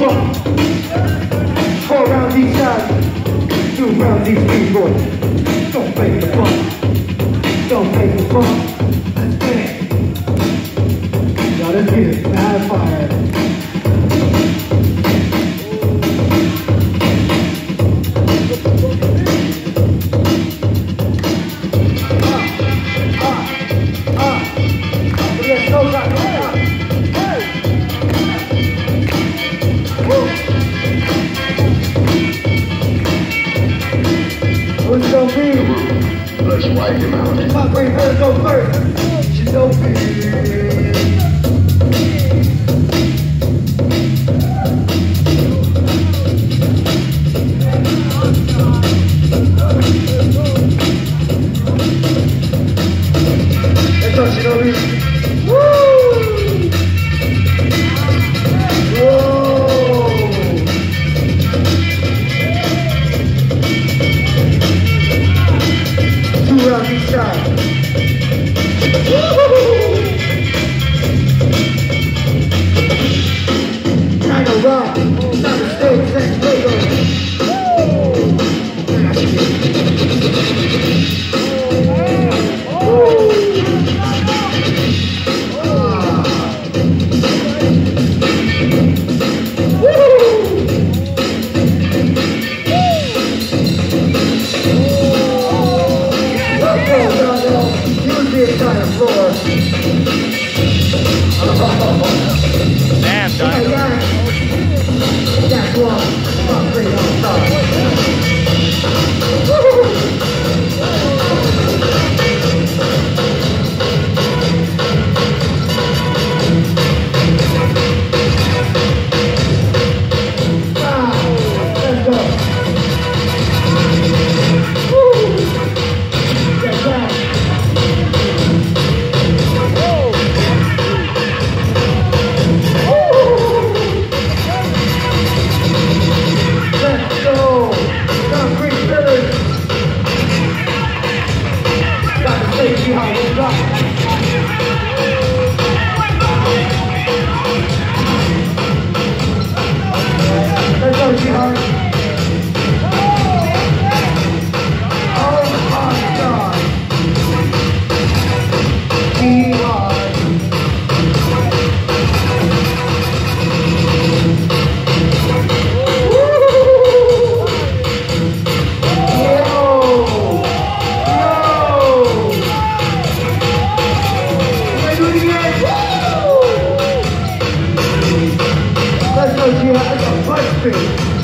bump. 4 rounds each side, 2 rounds each people. Don't fake the bump. Don't fake the bump. Let's dance. Y'all, let's get it. Mad fire. What's it gonna be? Let's wipe him out. My brain better go first. She's so big. That's all she gonna be. Woo! Round each side. Time to rock. Time to stay. Let's go. Damn, Dino. That's one. I'm pretty on top. Let's go. Get back. Let's go, sweetheart. Oh my God. Sweetheart. Let's go, sweetheart. Let's go, punch me.